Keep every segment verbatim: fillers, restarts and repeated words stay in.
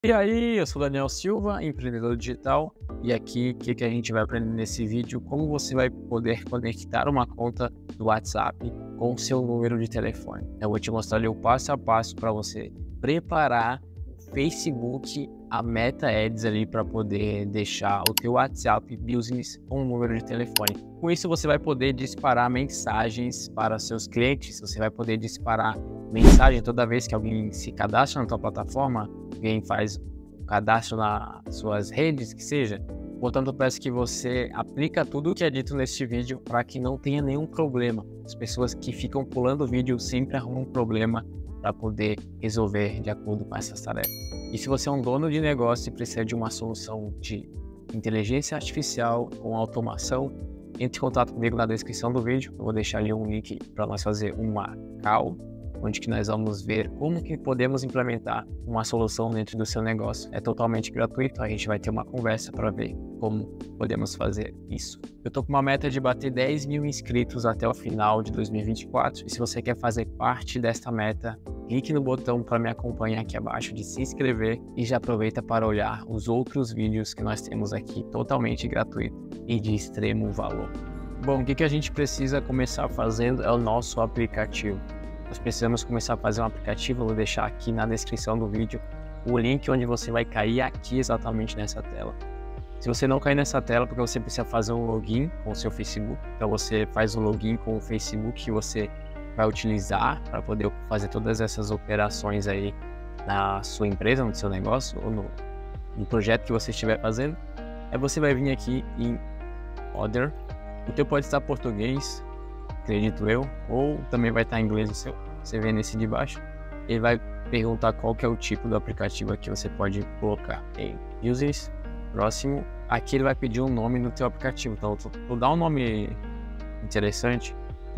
E aí, eu sou Daniel Silva, empreendedor digital, e aqui o que, que a gente vai aprender nesse vídeo, como você vai poder conectar uma conta do WhatsApp com o seu número de telefone. Eu vou te mostrar ali o passo a passo para você preparar o Facebook, a Meta Ads ali para poder deixar o teu WhatsApp Business com o número de telefone. Com isso você vai poder disparar mensagens para seus clientes, você vai poder disparar mensagem toda vez que alguém se cadastra na tua plataforma, alguém faz um cadastro nas suas redes, que seja. Portanto, eu peço que você aplica tudo o que é dito neste vídeo para que não tenha nenhum problema. As pessoas que ficam pulando o vídeo sempre arrumam um problema para poder resolver de acordo com essas tarefas. E se você é um dono de negócio e precisa de uma solução de inteligência artificial com automação, entre em contato comigo na descrição do vídeo. Eu vou deixar ali um link para nós fazer uma call, onde que nós vamos ver como que podemos implementar uma solução dentro do seu negócio. É totalmente gratuito, a gente vai ter uma conversa para ver como podemos fazer isso. Eu estou com uma meta de bater dez mil inscritos até o final de dois mil e vinte e quatro, e se você quer fazer parte desta meta, clique no botão para me acompanhar aqui abaixo de se inscrever e já aproveita para olhar os outros vídeos que nós temos aqui totalmente gratuito e de extremo valor. Bom, o que, que a gente precisa começar fazendo é o nosso aplicativo. Nós precisamos começar a fazer um aplicativo. Eu vou deixar aqui na descrição do vídeo o link onde você vai cair aqui exatamente nessa tela. Se você não cair nessa tela, porque você precisa fazer um login com o seu Facebook, então você faz um login com o Facebook que você vai utilizar para poder fazer todas essas operações aí na sua empresa, no seu negócio ou no, no projeto que você estiver fazendo. Aí você vai vir aqui em Other. O teu pode estar em português, acredito eu, ou também vai estar em inglês o seu. Você vê nesse de baixo, ele vai perguntar qual que é o tipo do aplicativo que você pode colocar em Users. Próximo, aqui ele vai pedir um nome no teu aplicativo, então vou dar um nome interessante,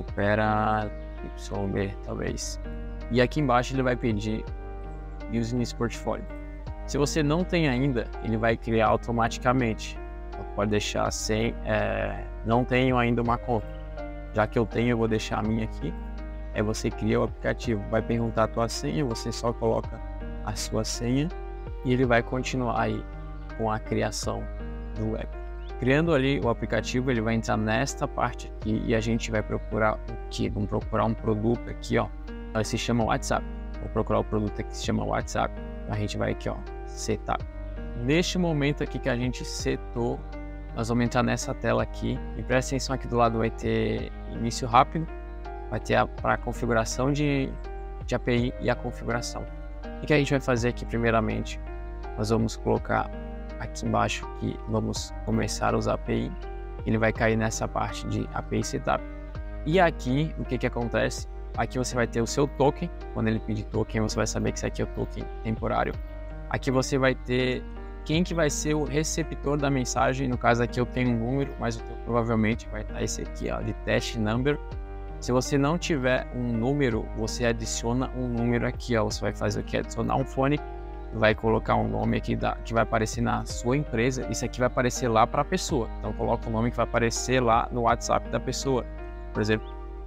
Opera Y B talvez, e aqui embaixo ele vai pedir Business Portfolio. Se você não tem ainda, ele vai criar automaticamente, então pode deixar sem, é, não tenho ainda uma conta. Já que eu tenho, eu vou deixar a minha aqui. Aí você cria o aplicativo, vai perguntar a tua senha, você só coloca a sua senha e ele vai continuar aí com a criação do app. Criando ali o aplicativo, ele vai entrar nesta parte aqui e a gente vai procurar o que? Vamos procurar um produto aqui, ó. Ele se chama WhatsApp. Vou procurar o produto aqui que se chama WhatsApp. A gente vai aqui, ó, setup. Neste momento aqui que a gente setou, nós vamos entrar nessa tela aqui e presta atenção, aqui do lado vai ter início rápido, vai ter a para configuração de, de A P I e a configuração. O que a gente vai fazer aqui primeiramente? Nós vamos colocar aqui embaixo que vamos começar a usar a API, ele vai cair nessa parte de A P I Setup. E aqui, o que que acontece? Aqui você vai ter o seu token, quando ele pedir token você vai saber que isso aqui é o token temporário. Aqui você vai ter quem que vai ser o receptor da mensagem. No caso aqui eu tenho um número, mas o teu provavelmente vai estar esse aqui, ó, de test number. Se você não tiver um número, você adiciona um número aqui, ó. Você vai fazer o que? Adicionar um fone, vai colocar um nome aqui da, que vai aparecer na sua empresa. Isso aqui vai aparecer lá para a pessoa. Então coloca o nome que vai aparecer lá no WhatsApp da pessoa. Por exemplo,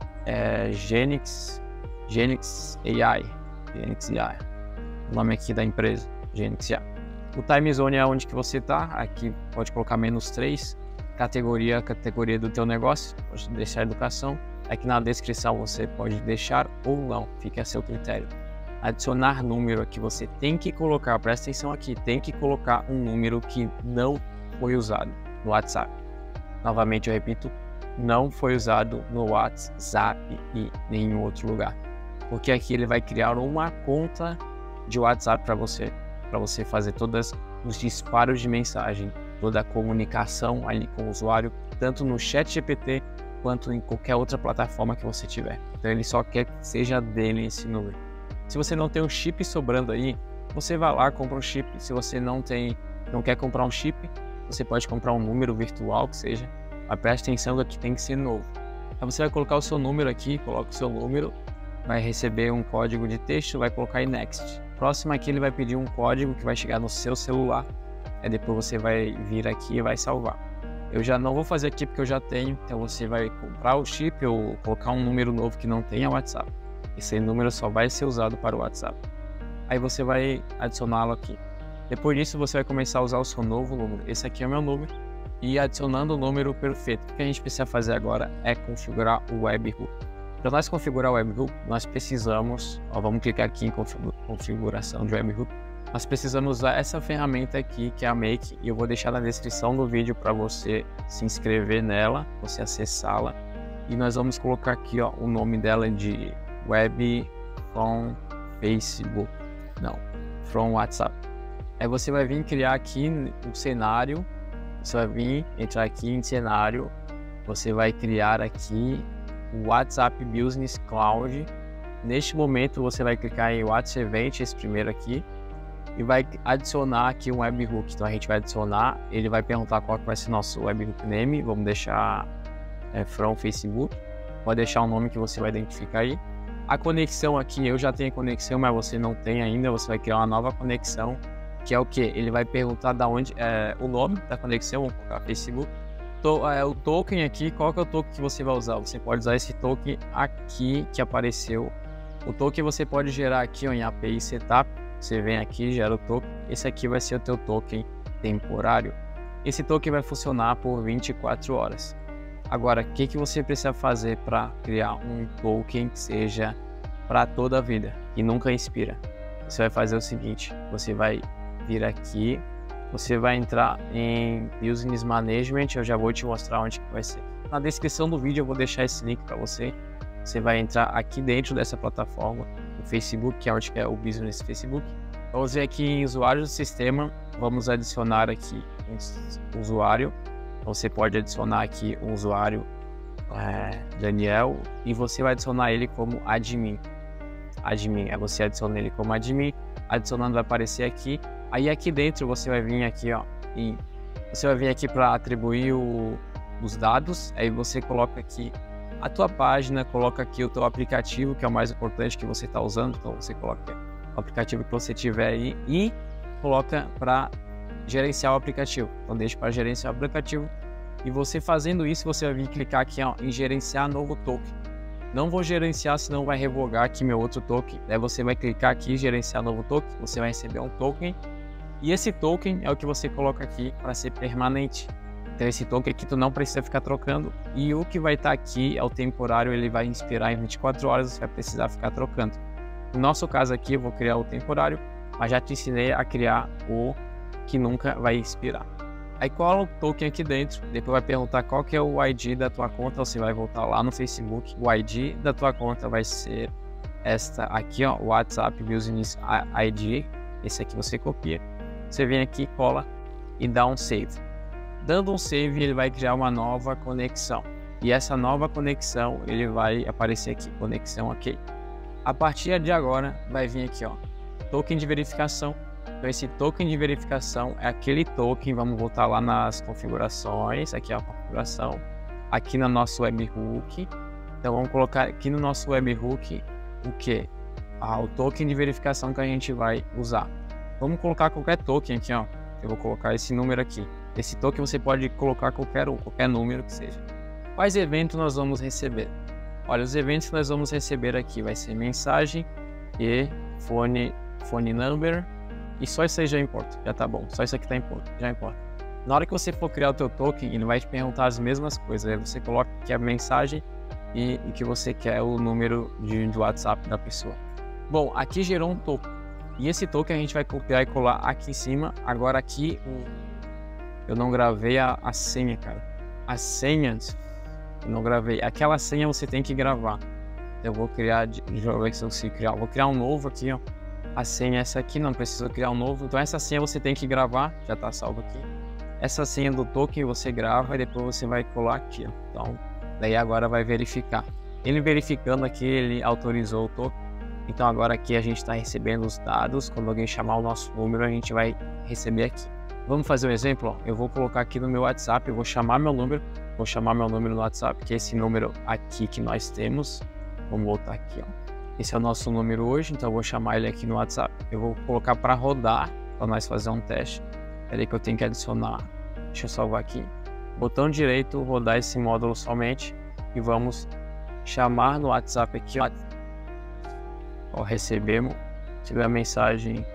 é Genix, Genix A I, Genix A I. O nome aqui da empresa, Genix A I. O time zone é onde que você está. Aqui pode colocar menos três. Categoria, categoria do teu negócio. Pode deixar educação. Aqui na descrição você pode deixar ou não. Fica a seu critério. Adicionar número aqui você tem que colocar. Presta atenção aqui. Tem que colocar um número que não foi usado no WhatsApp. Novamente eu repito. Não foi usado no WhatsApp e nenhum outro lugar. Porque aqui ele vai criar uma conta de WhatsApp para você. Para você fazer todos os disparos de mensagem, toda a comunicação ali com o usuário, tanto no ChatGPT quanto em qualquer outra plataforma que você tiver. Então ele só quer que seja dele esse número. Se você não tem um chip sobrando aí, você vai lá, compra um chip. Se você não tem, não quer comprar um chip, você pode comprar um número virtual que seja. Mas preste atenção que tem que ser novo. Aí você vai colocar o seu número aqui, coloca o seu número, vai receber um código de texto, vai colocar em Next. Próximo aqui ele vai pedir um código que vai chegar no seu celular. Aí depois você vai vir aqui e vai salvar. Eu já não vou fazer aqui porque eu já tenho. Então você vai comprar o chip ou colocar um número novo que não tenha WhatsApp. Esse número só vai ser usado para o WhatsApp. Aí você vai adicioná-lo aqui. Depois disso, você vai começar a usar o seu novo número. Esse aqui é o meu número. E adicionando o número perfeito. O que a gente precisa fazer agora é configurar o webhook. Para nós configurar o webhook, nós precisamos, ó, vamos clicar aqui em configuração de webhook. Nós precisamos usar essa ferramenta aqui, que é a Make, e eu vou deixar na descrição do vídeo para você se inscrever nela, você acessá-la. E nós vamos colocar aqui, ó, o nome dela de Web from Facebook, não, from WhatsApp. Aí você vai vir criar aqui um cenário. Você vai vir, entrar aqui em cenário, você vai criar aqui o WhatsApp Business Cloud. Neste momento você vai clicar em WhatsApp Event, esse primeiro aqui, e vai adicionar aqui um webhook. Então a gente vai adicionar, ele vai perguntar qual que vai ser nosso webhook name, vamos deixar é, from Facebook, pode deixar um nome que você vai identificar aí. A conexão aqui, eu já tenho conexão, mas você não tem ainda, você vai criar uma nova conexão. Que é o que? Ele vai perguntar da onde é o nome da conexão, vamos colocar Facebook. To, é, o token aqui, qual que é o token que você vai usar? Você pode usar esse token aqui que apareceu. O token você pode gerar aqui ó, em A P I Setup. Você vem aqui, gera o token. Esse aqui vai ser o teu token temporário. Esse token vai funcionar por vinte e quatro horas. Agora, o que, que você precisa fazer para criar um token que seja para toda a vida e nunca expira? Você vai fazer o seguinte, você vai vir aqui, você vai entrar em Business Management, eu já vou te mostrar onde que vai ser. Na descrição do vídeo eu vou deixar esse link para você. Você vai entrar aqui dentro dessa plataforma, no Facebook, que é onde que é o Business Facebook. Vamos ver aqui em usuários do sistema, vamos adicionar aqui um usuário. Então você pode adicionar aqui um usuário, é, Daniel, e você vai adicionar ele como admin. Admin, aí você adiciona ele como admin, adicionando vai aparecer aqui. Aí aqui dentro você vai vir aqui, ó, e você vai vir aqui para atribuir o, os dados. Aí você coloca aqui a tua página, coloca aqui o teu aplicativo, que é o mais importante que você está usando. Então você coloca o aplicativo que você tiver aí e coloca para gerenciar o aplicativo. Então deixa para gerenciar o aplicativo. E você fazendo isso, você vai vir clicar aqui ó, em gerenciar novo token. Não vou gerenciar, senão vai revogar aqui meu outro token. Daí você vai clicar aqui em gerenciar novo token, você vai receber um token. E esse token é o que você coloca aqui para ser permanente. Então esse token aqui tu não precisa ficar trocando. E o que vai estar tá aqui é o temporário, ele vai expirar em vinte e quatro horas, você vai precisar ficar trocando. No nosso caso aqui eu vou criar o temporário, mas já te ensinei a criar o que nunca vai expirar. Aí cola o token aqui dentro, depois vai perguntar qual que é o I D da tua conta, você vai voltar lá no Facebook. O I D da tua conta vai ser esta aqui, ó, WhatsApp Business I D. Esse aqui você copia. Você vem aqui, cola e dá um save. Dando um save, ele vai criar uma nova conexão. E essa nova conexão, ele vai aparecer aqui, conexão ok. A partir de agora, vai vir aqui, ó, token de verificação. Então esse token de verificação é aquele token, vamos voltar lá nas configurações, aqui é a configuração, aqui no nosso webhook. Então vamos colocar aqui no nosso webhook o que? Ah, o token de verificação que a gente vai usar. Vamos colocar qualquer token aqui, ó. Eu vou colocar esse número aqui. Esse token você pode colocar qualquer um, qualquer número que seja. Quais eventos nós vamos receber? Olha, os eventos que nós vamos receber aqui vai ser mensagem e phone, phone number. E só isso aí já importa, já tá bom. Só isso aqui tá importa, já importa. Na hora que você for criar o teu token, ele vai te perguntar as mesmas coisas. Aí você coloca que é a mensagem e, e que você quer o número de, de WhatsApp da pessoa. Bom, aqui gerou um token. E esse token a gente vai copiar e colar aqui em cima. Agora aqui, eu não gravei a, a senha, cara. As senhas, eu não gravei. Aquela senha você tem que gravar. Eu vou criar, deixa eu ver se eu consigo criar. Vou criar um novo aqui, ó. A senha é essa aqui, não precisa criar um novo. Então essa senha você tem que gravar, já tá salvo aqui. Essa senha do token você grava e depois você vai colar aqui, ó. Então, daí agora vai verificar. Ele verificando aqui, ele autorizou o token. Então agora aqui a gente está recebendo os dados. Quando alguém chamar o nosso número, a gente vai receber aqui. Vamos fazer um exemplo? Ó. Eu vou colocar aqui no meu WhatsApp, eu vou chamar meu número, vou chamar meu número no WhatsApp, que é esse número aqui que nós temos. Vamos voltar aqui, ó. Esse é o nosso número hoje, então eu vou chamar ele aqui no WhatsApp. Eu vou colocar para rodar, para nós fazer um teste. Peraí que eu tenho que adicionar. Deixa eu salvar aqui. Botão direito, rodar esse módulo somente. E vamos chamar no WhatsApp aqui, ó. Ó, recebemos. Tive a mensagem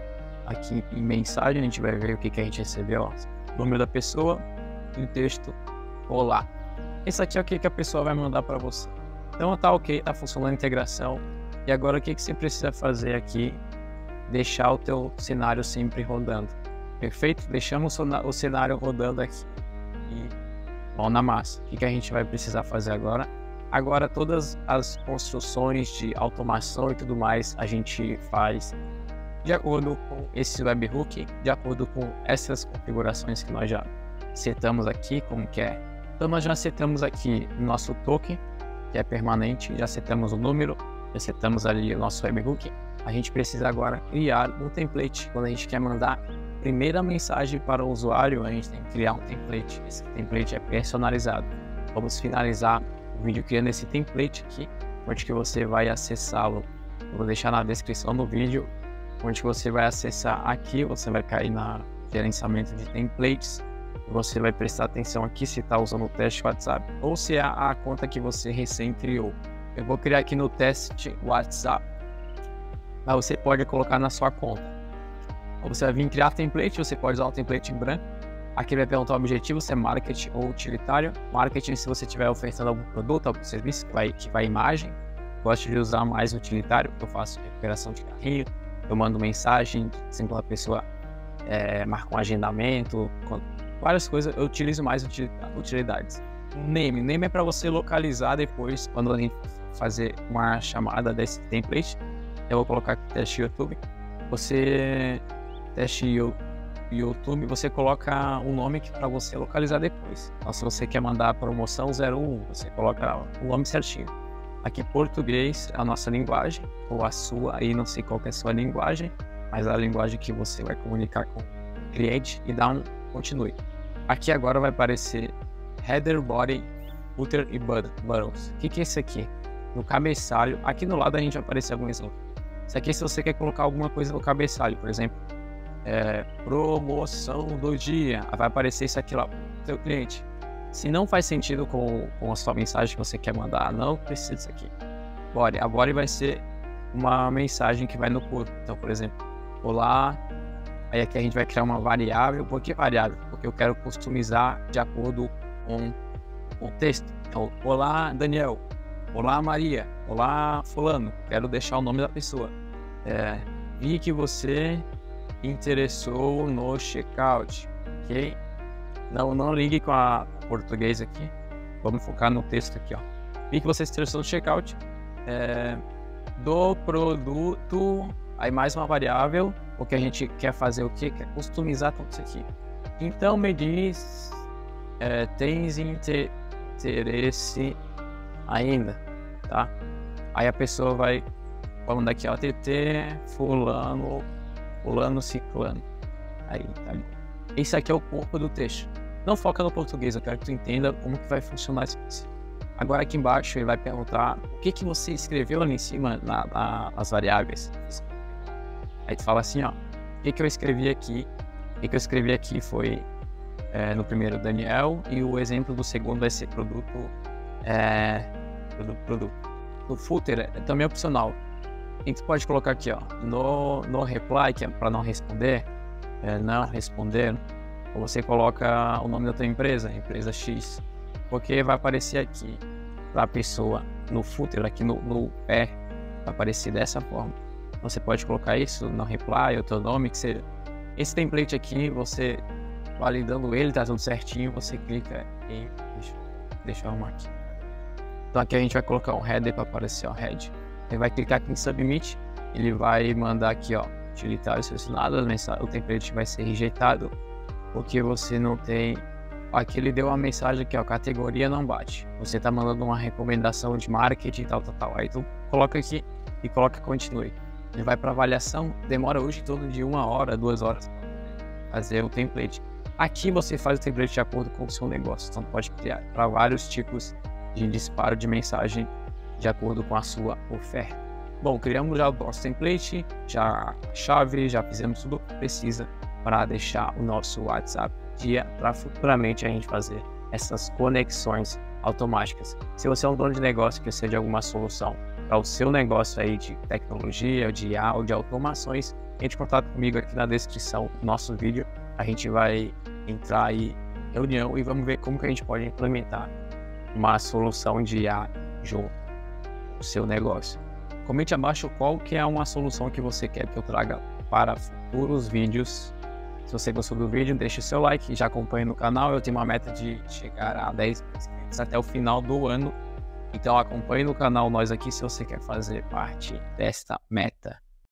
aqui em mensagem, a gente vai ver o que, que a gente recebeu, ó. Número da pessoa e o texto olá. Esse aqui é o que, que a pessoa vai mandar para você. Então tá ok, tá funcionando a integração. E agora o que, que você precisa fazer aqui? Deixar o teu cenário sempre rodando. Perfeito? Deixamos o cenário rodando aqui. E mão na massa. O que, que a gente vai precisar fazer agora? Agora todas as construções de automação e tudo mais a gente faz de acordo com esse webhook, de acordo com essas configurações que nós já setamos aqui, como que é. Então nós já setamos aqui o nosso token, que é permanente, já setamos o número, já setamos ali o nosso webhook. A gente precisa agora criar um template. Quando a gente quer mandar a primeira mensagem para o usuário, a gente tem que criar um template. Esse template é personalizado. Vamos finalizar o vídeo criando esse template aqui, onde que você vai acessá-lo. Eu vou deixar na descrição do vídeo, onde você vai acessar aqui, você vai cair na gerenciamento de templates, você vai prestar atenção aqui se está usando o teste WhatsApp ou se é a conta que você recém criou. Eu vou criar aqui no teste WhatsApp, mas você pode colocar na sua conta. Você vai vir criar template, você pode usar um template em branco. Aqui vai perguntar o objetivo, se é marketing ou utilitário. Marketing, se você estiver oferecendo algum produto, algum serviço que vai, que vai imagem. Gosto de usar mais utilitário, porque eu faço recuperação de carrinho, eu mando mensagem, sempre a pessoa é, marca um agendamento, várias coisas, eu utilizo mais utilidades. Name, name é para você localizar depois, quando a gente fazer uma chamada desse template. Eu vou colocar aqui teste YouTube. Você teste YouTube, você coloca um nome para você localizar depois. Então, se você quer mandar promoção zero um, você coloca o nome certinho. Aqui português, a nossa linguagem, ou a sua, aí não sei qual que é a sua linguagem, mas a linguagem que você vai comunicar com o cliente, e dá um continue. Aqui agora vai aparecer header, body, footer e buttons. O que, que é isso aqui? No cabeçalho, aqui no lado a gente vai aparecer algum exemplo. Isso aqui se você quer colocar alguma coisa no cabeçalho, por exemplo, é, promoção do dia, vai aparecer isso aqui lá para o seu cliente. Se não faz sentido com, com a sua mensagem que você quer mandar, não precisa disso aqui. Body, a body vai ser uma mensagem que vai no corpo. Então, por exemplo, olá, aí aqui a gente vai criar uma variável. Por que variável? Porque eu quero customizar de acordo com o texto. Então, olá, Daniel. Olá, Maria. Olá, fulano. Quero deixar o nome da pessoa. É, vi que você interessou no checkout, ok? Não, não ligue com a português aqui. Vamos focar no texto aqui, ó. Vi que você se interessou no checkout é, do produto. Aí mais uma variável, porque a gente quer fazer o quê? Quer customizar tudo isso aqui. Então me diz, é, tens inter interesse ainda, tá? Aí a pessoa vai falando aqui, ó, T T, fulano, fulano, ciclano. Aí, tá ali. Esse aqui é o corpo do texto. Não foca no português, eu quero que tu entenda como que vai funcionar isso. Agora aqui embaixo ele vai perguntar o que que você escreveu ali em cima na, na, nas variáveis. Aí tu fala assim, ó, o que que eu escrevi aqui? O que que eu escrevi aqui foi é, no primeiro Daniel, e o exemplo do segundo vai ser produto, é, produto, produto. No footer é também opcional. E tu pode colocar aqui, ó, no, no reply, que é para não responder, é, não responder, ou você coloca o nome da tua empresa, empresa X, porque vai aparecer aqui para a pessoa no footer, aqui no, no pé, vai aparecer dessa forma. Você pode colocar isso no reply, o teu nome, que seja. Esse template aqui, você validando ele, tá tudo certinho, você clica em, deixa, deixa eu arrumar aqui. Então aqui a gente vai colocar um header para aparecer, ó, head. Ele vai clicar aqui em submit, ele vai mandar aqui, ó, utilitário selecionado, o template vai ser rejeitado, porque você não tem. Aqui ele deu uma mensagem aqui, ó, categoria não bate. Você tá mandando uma recomendação de marketing, tal, tal, tal. Aí tu coloca aqui e coloca continue. Ele vai para avaliação, demora hoje em torno de uma hora, duas horas para fazer o template. Aqui você faz o template de acordo com o seu negócio, então pode criar para vários tipos de disparo de mensagem de acordo com a sua oferta. Bom, criamos já o nosso template, já a chave, já fizemos tudo o que precisa para deixar o nosso WhatsApp dia para futuramente a gente fazer essas conexões automáticas. Se você é um dono de negócio que precisa de alguma solução para o seu negócio aí de tecnologia, de I A ou de automações, entre em contato comigo aqui na descrição do nosso vídeo. A gente vai entrar aí em reunião e vamos ver como que a gente pode implementar uma solução de I A junto ao seu negócio. Comente abaixo qual que é uma solução que você quer que eu traga para futuros vídeos. Se você gostou do vídeo, deixe o seu like, já acompanhe no canal. Eu tenho uma meta de chegar a dez inscritos até o final do ano. Então acompanhe no canal nós aqui se você quer fazer parte desta meta.